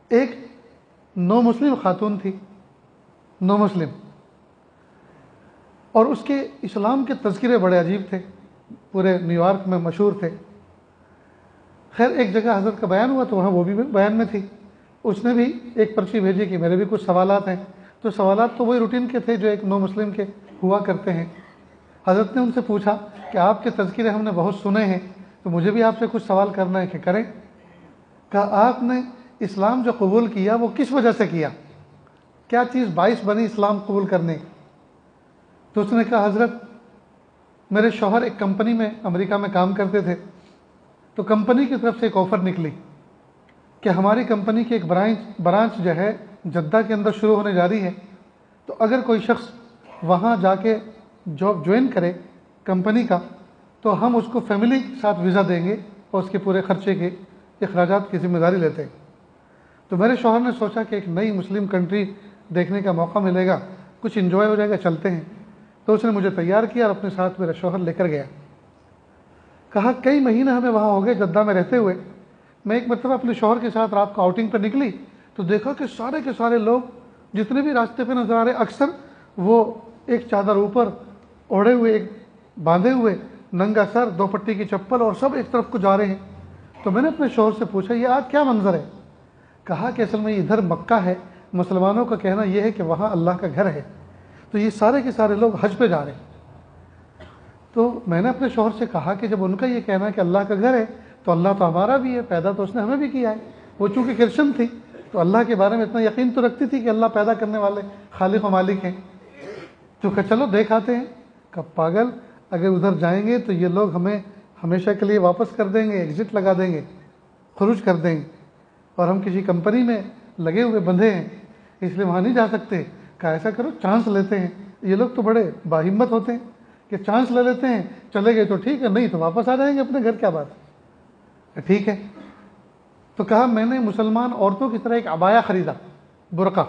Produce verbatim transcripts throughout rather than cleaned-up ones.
ایک نو مسلم خاتون تھی، نو مسلم، اور اس کے اسلام کے تذکرے بڑے عجیب تھے، پورے نیو یارک میں مشہور تھے۔ خیر ایک جگہ حضرت کا بیان ہوا تو وہاں وہ بھی بیان میں تھی، اس نے بھی ایک پرچی بھیجی کہ میرے بھی کچھ سوالات ہیں، تو سوالات تو وہی روٹین کے تھے جو ایک نو مسلم کے ہوا کرتے ہیں۔ حضرت نے ان سے پوچھا کہ آپ کے تذکرے ہم نے بہت سنے ہیں، تو مجھے بھی آپ سے کچھ سوال کرنا ہے کہ کریں۔ کہا آپ نے اسلام جو قبول کیا وہ کس وجہ سے کیا، کیا چیز باعث بنی اسلام قبول کرنے؟ تو اس نے کہا حضرت میرے شوہر ایک کمپنی میں امریکہ میں کام کرتے تھے، تو کمپنی کی طرف سے ایک آفر نکلی کہ ہماری کمپنی کی ایک برانچ برانچ جو ہے جدہ کے اندر شروع ہونے جا رہی ہے، تو اگر کوئی شخص وہاں جا کے جاب جوائن کرے کمپنی کا تو ہم اس کو فیملی کے ساتھ ویزا دیں گے اور اس کے پورے خرچے کے اخراجات کی ذمہ داری لیتے ہیں۔ تو میرے شوہر نے سوچا کہ ایک نئی مسلم کنٹری دیکھنے کا موقع ملے گا، کچھ انجوائے ہو جائے گا، چلتے ہیں۔ تو اس نے مجھے تیار کیا اور اپنے ساتھ میرا شوہر لے کر گیا۔ کہا کئی مہینے ہمیں وہاں ہو گئے جدہ میں رہتے ہوئے، میں ایک مرتبہ اپنے شوہر کے ساتھ رات کو آؤٹنگ پہ نکلی تو دیکھا کہ سارے کے سارے لوگ جتنے بھی راستے پہ نظر آ رہے اکثر وہ ایک چادر اوپر اوڑھے ہوئے، ایک باندھے ہوئے، ننگا سر، دو پٹی کی چپل، اور سب ایک طرف کو جا رہے ہیں۔ تو میں نے اپنے شوہر سے پوچھا یہ آج کیا منظر ہے؟ کہا کہ اصل میں ادھر مکہ ہے، مسلمانوں کا کہنا یہ ہے کہ وہاں اللہ کا گھر ہے، تو یہ سارے کے سارے لوگ حج پہ جا رہے ہیں۔ تو میں نے اپنے شوہر سے کہا کہ جب ان کا یہ کہنا ہے کہ اللہ کا گھر ہے تو اللہ تو ہمارا بھی ہے، پیدا تو اس نے ہمیں بھی کیا ہے۔ وہ چونکہ کرسچن تھی تو اللہ کے بارے میں اتنا یقین تو رکھتی تھی کہ اللہ پیدا کرنے والے خالق و مالک ہیں۔ تو کہ چلو دیکھ آتے ہیں۔ کہ پاگل، اگر ادھر جائیں گے تو یہ لوگ ہمیں ہمیشہ کے لیے واپس کر دیں گے، ایگزٹ لگا دیں گے، خروج کر دیں گے، اور ہم کسی کمپنی میں لگے ہوئے بندھے ہیں، اس لیے وہاں نہیں جا سکتے۔ کہ ایسا کرو چانس لیتے ہیں، یہ لوگ تو بڑے باہمت ہوتے ہیں کہ چانس لے لیتے ہیں، چلے گئے تو ٹھیک ہے، نہیں تو واپس آ جائیں گے اپنے گھر، کیا بات ہے، ٹھیک ہے۔ تو کہا میں نے مسلمان عورتوں کی طرح ایک عبایا خریدا، برقع،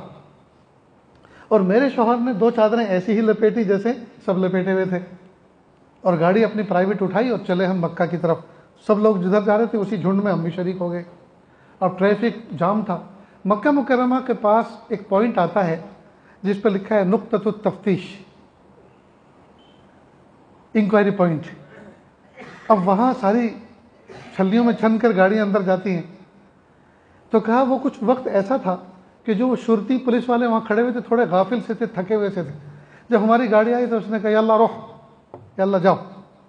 اور میرے شوہر نے دو چادریں ایسی ہی لپیٹی جیسے سب لپیٹے ہوئے تھے، اور گاڑی اپنی پرائیویٹ اٹھائی اور چلے ہم مکہ کی طرف۔ سب لوگ جدھر جا رہے تھے اسی جھنڈ میں ہم بھی شریک ہو گئے، اور ٹریفک جام تھا۔ مکہ مکرمہ کے پاس ایک پوائنٹ آتا ہے جس پہ لکھا ہے نقطۃ التفتیش، انکوائری پوائنٹ۔ اب وہاں ساری چھلیوں میں چھن کر گاڑیاں اندر جاتی ہیں۔ تو کہا وہ کچھ وقت ایسا تھا کہ جو وہ شرطی پولیس والے وہاں کھڑے ہوئے تھے تھوڑے غافل سے تھے، تھکے ہوئے سے تھے۔ جب ہماری گاڑی آئی تو اس نے کہا یا اللہ روح، یا اللہ جاؤ۔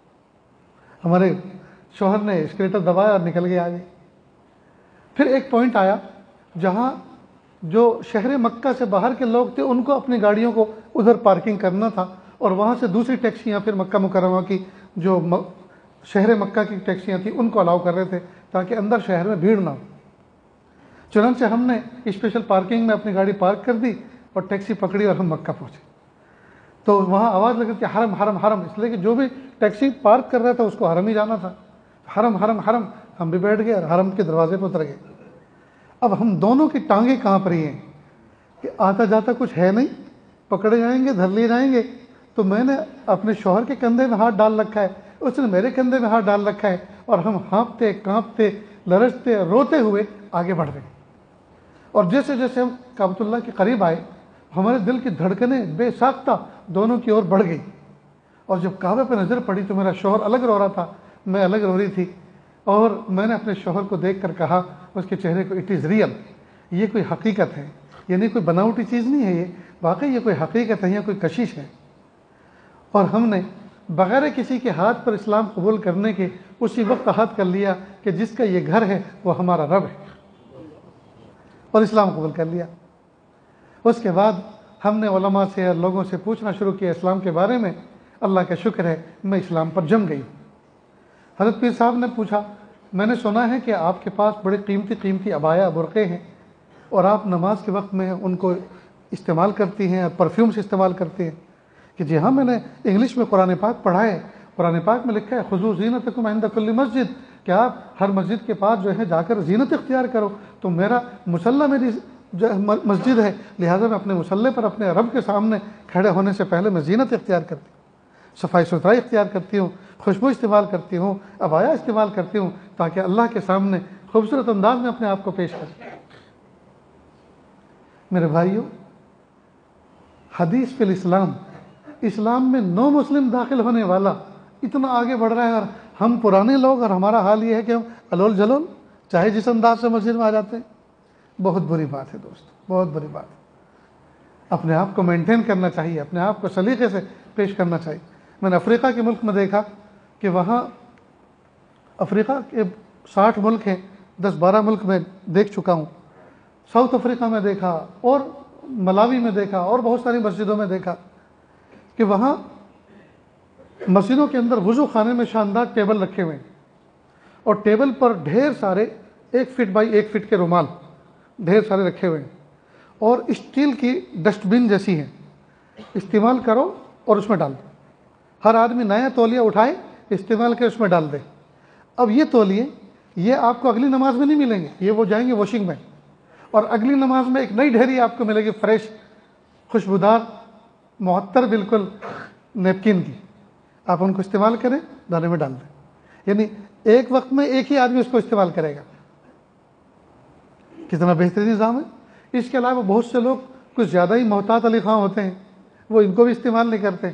ہمارے شوہر نے اسکلیٹر دبایا اور نکل گئے آگے۔ پھر ایک پوائنٹ آیا جہاں جو شہر مکہ سے باہر کے لوگ تھے ان کو اپنی گاڑیوں کو ادھر پارکنگ کرنا تھا، اور وہاں سے دوسری ٹیکسیاں پھر مکہ مکرمہ کی جو شہر مکہ کی ٹیکسیاں تھیں ان کو الاؤ کر رہے تھے تاکہ اندر شہر میں بھیڑ نہ ہو۔ چنانچہ ہم نے اسپیشل پارکنگ میں اپنی گاڑی پارک کر دی اور ٹیکسی پکڑی اور ہم مکہ پہنچے۔ تو وہاں آواز لگ رہی تھی حرم حرم حرم، اس لیے کہ جو بھی ٹیکسی پارک کر رہا تھا اس کو حرم ہی جانا تھا۔ حرم حرم حرم، ہم بھی بیٹھ گئے اور حرم کے دروازے پہ اتر گئے۔ اب ہم دونوں کی ٹانگیں کہاں پر ہی ہیں کہ آتا جاتا کچھ ہے نہیں، پکڑے جائیں گے، دھر لیے جائیں گے۔ تو میں نے اپنے شوہر کے کندھے میں ہاتھ ڈال رکھا ہے، اس نے میرے کندھے میں ہاتھ ڈال رکھا ہے، اور ہم ہانپتے کانپتے لرزتے روتے ہوئے آگے بڑھ رہے ہیں۔ اور جیسے جیسے ہم کعبۃ اللہ کے قریب آئے ہمارے دل کی دھڑکنیں بے ساختہ دونوں کی اور بڑھ گئی، اور جب کعبے پہ نظر پڑی تو میرا شوہر الگ رو رہا تھا، میں الگ رو رہی تھی، اور میں نے اپنے شوہر کو دیکھ کر کہا اس کے چہرے کو اٹ از ریئل، یہ کوئی حقیقت ہے، یعنی کوئی بناوٹی چیز نہیں ہے، یہ واقعی یہ کوئی حقیقت ہے یا کوئی کشش ہے۔ اور ہم نے بغیر کسی کے ہاتھ پر اسلام قبول کرنے کے اسی وقت عہد کر لیا کہ جس کا یہ گھر ہے وہ ہمارا رب ہے، اور اسلام قبول کر لیا۔ اس کے بعد ہم نے علماء سے اور لوگوں سے پوچھنا شروع کیا اسلام کے بارے میں۔ اللہ کا شکر ہے میں اسلام پر جم گئی۔ حضرت پیر صاحب نے پوچھا میں نے سنا ہے کہ آپ کے پاس بڑے قیمتی قیمتی عبایا برقعے ہیں، اور آپ نماز کے وقت میں ان کو استعمال کرتی ہیں اور پرفیوم سے استعمال کرتی ہیں۔ کہ جی ہاں، میں نے انگلش میں قرآن پاک پڑھا ہے، قرآن پاک میں لکھا ہے خذوا زینتکم عند کل مسجد، کہ آپ ہر مسجد کے پاس جو ہے جا کر زینت اختیار کرو۔ تو میرا مصلی میری مسجد ہے، لہٰذا میں اپنے مصلی پر اپنے رب کے سامنے کھڑے ہونے سے پہلے میں زینت اختیار کرتی ہوں، صفائی ستھرائی اختیار کرتی ہوں، خوشبو استعمال کرتی ہوں، عبایا استعمال کرتی ہوں، تاکہ اللہ کے سامنے خوبصورت انداز میں اپنے آپ کو پیش کریں۔ میرے بھائیوں، حدیث فی الاسلام، اسلام میں نو مسلم داخل ہونے والا اتنا آگے بڑھ رہا ہے، اور ہم پرانے لوگ اور ہمارا حال یہ ہے کہ ہم الول جلول چاہے جس انداز سے مسجد میں آ جاتے ہیں۔ بہت بری بات ہے دوست، بہت بری بات ہے۔ اپنے آپ کو مینٹین کرنا چاہیے، اپنے آپ کو سلیقے سے پیش کرنا چاہیے۔ میں نے افریقہ کے ملک میں دیکھا کہ وہاں افریقہ کے ساٹھ ملک ہیں، دس بارہ ملک میں دیکھ چکا ہوں۔ ساؤتھ افریقہ میں دیکھا اور ملاوی میں دیکھا اور بہت ساری مسجدوں میں دیکھا کہ وہاں مسجدوں کے اندر وضو خانے میں شاندار ٹیبل رکھے ہوئے ہیں، اور ٹیبل پر ڈھیر سارے ایک فٹ بائی ایک فٹ کے رومال ڈھیر سارے رکھے ہوئے ہیں، اور اسٹیل کی ڈسٹ بن جیسی ہیں، استعمال کرو اور اس میں ڈال دو۔ ہر آدمی نیا تولیہ اٹھائے، استعمال کے اس میں ڈال دے۔ اب یہ تولیے یہ آپ کو اگلی نماز میں نہیں ملیں گے، یہ وہ جائیں گے واشنگ میں، اور اگلی نماز میں ایک نئی ڈھیری آپ کو ملے گی، فریش، خوشبودار، معطر بالکل نیپکن کی۔ آپ ان کو استعمال کریں، دانے میں ڈال دیں، یعنی ایک وقت میں ایک ہی آدمی اس کو استعمال کرے گا۔ کتنا بہترین نظام ہے۔ اس کے علاوہ بہت سے لوگ کچھ زیادہ ہی محتاط علی خواہ ہوتے ہیں، وہ ان کو بھی استعمال نہیں کرتے،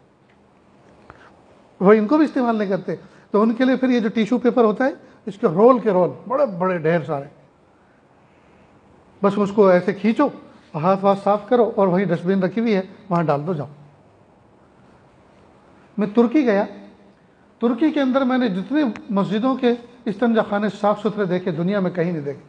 وہ ان کو بھی استعمال نہیں کرتے، تو ان کے لیے پھر یہ جو ٹیشو پیپر ہوتا ہے، اس کے رول کے رول بڑے بڑے ڈھیر سارے، بس اس کو ایسے کھینچو، ہاتھ واتھ صاف کرو، اور وہیں ڈسٹ بن رکھی ہوئی ہے وہاں ڈال دو، جاؤ۔ میں ترکی گیا، ترکی کے اندر میں نے جتنے مسجدوں کے استنجا خانے صاف ستھرے دیکھے دنیا میں کہیں نہیں دیکھے،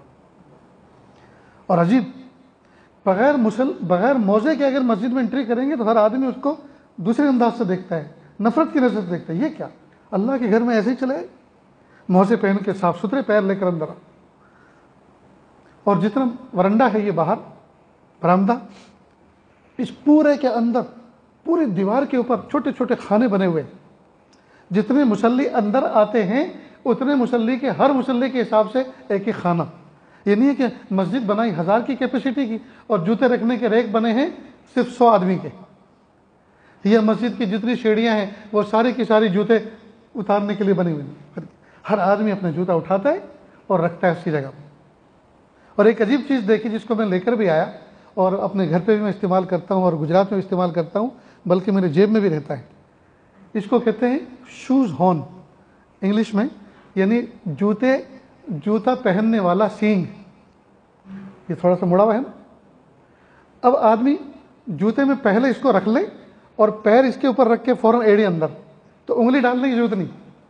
اور عجیب، بغیر مسل بغیر موزے کے اگر مسجد میں انٹری کریں گے تو ہر آدمی اس کو دوسرے انداز سے دیکھتا ہے، نفرت کی نظر سے دیکھتا ہے۔ یہ کیا، اللہ کے گھر میں ایسے ہی چلے، موزے پہن کے صاف ستھرے پیر لے کر اندر آ۔ اور جتنا ورنڈا ہے، یہ باہر برآمدہ، اس پورے کے اندر پوری دیوار کے اوپر چھوٹے چھوٹے خانے بنے ہوئے، جتنے مصلی اندر آتے ہیں اتنے مصلی کے ہر مصلی کے حساب سے ایک ایک خانہ۔ یہ نہیں ہے کہ مسجد بنائی ہزار کی کیپیسٹی کی اور جوتے رکھنے کے ریک بنے ہیں صرف سو آدمی کے۔ یہ مسجد کی جتنی سیڑھیاں ہیں وہ ساری کی ساری جوتے اتارنے کے لیے بنی ہوئی ہیں، ہر آدمی اپنا جوتا اٹھاتا ہے اور رکھتا ہے اسی جگہ۔ اور ایک عجیب چیز دیکھی جس کو میں لے کر بھی آیا، اور اپنے گھر پہ بھی میں استعمال کرتا ہوں اور گجرات میں بھی استعمال کرتا ہوں، بلکہ میرے جیب میں بھی رہتا ہے۔ اس کو کہتے ہیں شوز ہارن انگلش میں، یعنی جوتے جوتا پہننے والا سینگ۔ یہ تھوڑا سا مڑا ہوا ہے نا۔ اب آدمی جوتے میں پہلے اس کو رکھ لے اور پیر اس کے اوپر رکھ کے فوراً ایڑی اندر، تو انگلی ڈالنے کی ضرورت نہیں۔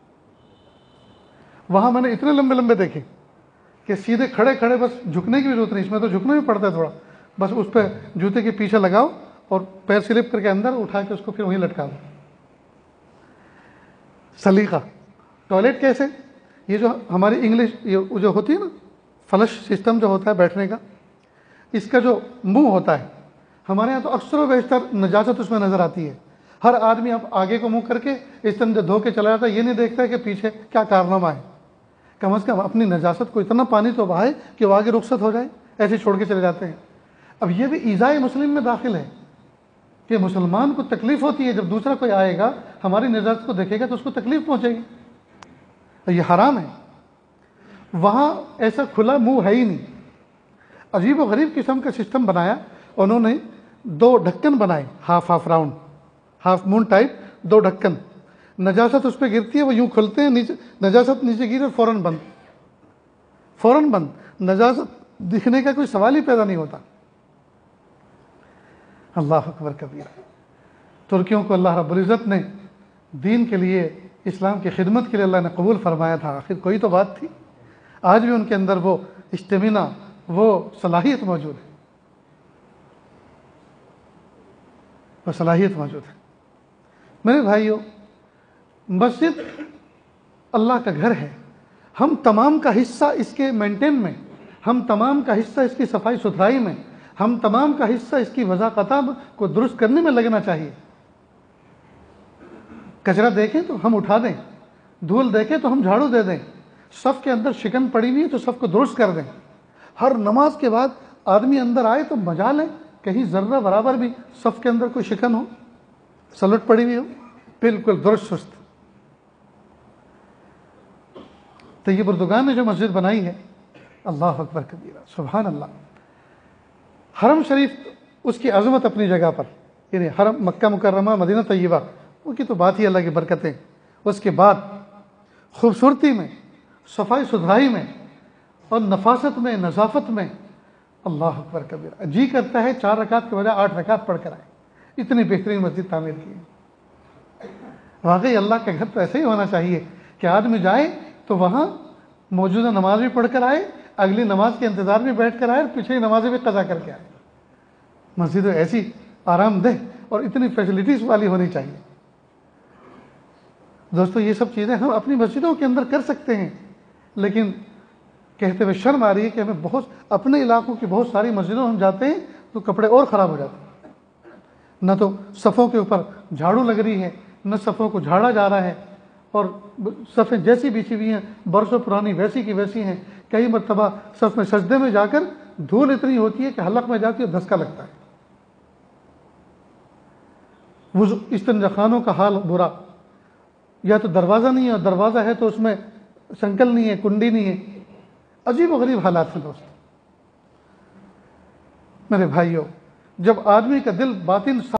وہاں میں نے اتنے لمبے لمبے دیکھے کہ سیدھے کھڑے کھڑے بس جھکنے کی بھی ضرورت نہیں، اس میں تو جھکنا بھی پڑتا ہے تھوڑا، بس اس پہ جوتے کے پیچھے لگاؤ اور پیر سلپ کر کے اندر اٹھا کے اس کو پھر وہیں لٹکا دو۔ سلیقہ۔ ٹوائلٹ کیسے؟ یہ جو ہماری انگلش یہ جو ہوتی ہے نا، فلش سسٹم جو ہوتا ہے بیٹھنے کا، اس کا جو منہ ہوتا ہے، ہمارے یہاں تو اکثر و بیشتر نجاست اس میں نظر آتی ہے۔ ہر آدمی اب آگے کو منہ کر کے اس طرح دھو کے چلا جاتا ہے، یہ نہیں دیکھتا ہے کہ پیچھے کیا کارنامہ ہے۔ کم از کم اپنی نجاست کو اتنا پانی تو بہائے کہ وہ آگے رخصت ہو جائے، ایسے چھوڑ کے چلے جاتے ہیں۔ اب یہ بھی ایذائے مسلم میں داخل ہے کہ مسلمان کو تکلیف ہوتی ہے جب دوسرا کوئی آئے گا ہماری نجاست کو دیکھے گا تو اس کو تکلیف پہنچے گی، یہ حرام ہے۔ وہاں ایسا کھلا منہ ہے ہی نہیں، عجیب و غریب قسم کا سسٹم بنایا انہوں نے، دو ڈھکن بنائے، half half round, half moon type, دو ڈھکن، نجاست اس پہ گرتی ہے وہ یوں کھلتے ہیں، نیچے نجاست نیچے گری اور فوراً بند، فوراً بند، نجاست دکھنے کا کوئی سوال ہی پیدا نہیں ہوتا۔ اللہ اکبر کبیرہ۔ ترکیوں کو اللہ رب العزت نے دین کے لیے، اسلام کی خدمت کے لیے اللہ نے قبول فرمایا تھا، آخر کوئی تو بات تھی۔ آج بھی ان کے اندر وہ اسٹیمنا، وہ صلاحیت موجود ہے، وہ صلاحیت موجود ہے۔ میرے بھائیوں، مسجد اللہ کا گھر ہے، ہم تمام کا حصہ اس کے مینٹین میں، ہم تمام کا حصہ اس کی صفائی ستھرائی میں، ہم تمام کا حصہ اس کی وضاقتہ کو درست کرنے میں لگنا چاہیے۔ کچرا دیکھیں تو ہم اٹھا دیں، دھول دیکھیں تو ہم جھاڑو دے دیں، صف کے اندر شکن پڑی ہوئی ہے تو صف کو درست کر دیں۔ ہر نماز کے بعد آدمی اندر آئے تو مجال ہے کہیں ذرہ برابر بھی صف کے اندر کوئی شکن ہو، سلوٹ پڑی ہوئی ہو، بالکل درست سست۔ طیب اردگان نے جو مسجد بنائی ہے، اللہ اکبر کبیرہ، سبحان اللہ، حرم شریف اس کی عظمت اپنی جگہ پر، یعنی حرم مکہ مکرمہ مدینہ طیبہ، وہ کی تو بات ہی اللہ کی برکتیں. اس کے بعد خوبصورتی میں، صفائی ستھرائی میں، اور نفاست میں، نظافت میں، اللہ اکبر کبیرہ. جی کرتا ہے چار رکعت کے بجائے آٹھ رکعت پڑھ کر آئے. اتنی بہترین مسجد تعمیر کی ہے. واقعی اللہ کا گھر تو ایسے ہی ہونا چاہیے کہ آدمی جائے تو وہاں موجودہ نماز بھی پڑھ کر آئے، اگلی نماز کے انتظار میں بیٹھ کر آئے، اور پچھلی نمازیں بھی قضا کر کے آئے. مسجد ایسی آرام دہ اور اتنی فیسلٹیز والی ہونی چاہیے. دوستو یہ سب چیزیں ہم اپنی مسجدوں کے اندر کر سکتے ہیں، لیکن کہتے ہوئے شرم آ رہی ہے کہ ہمیں بہت اپنے علاقوں کی بہت ساری مسجدوں ہم جاتے ہیں تو کپڑے اور خراب ہو جاتے ہیں. نہ تو صفوں کے اوپر جھاڑو لگ رہی ہے، نہ صفوں کو جھاڑا جا رہا ہے، اور صفیں جیسی بچھی ہوئی ہیں برسوں پرانی ویسی کی ویسی ہیں. کئی مرتبہ صف میں سجدے میں جا کر دھول اتنی ہوتی ہے کہ حلق میں جاتی ہے اور دھسکا لگتا ہے. وضو استنجا خانوں کا حال برا، یا تو دروازہ نہیں ہے، اور دروازہ ہے تو اس میں شنکل نہیں ہے، کنڈی نہیں ہے. عجیب و غریب حالات ہیں دوست. میرے بھائیوں، جب آدمی کا دل باطن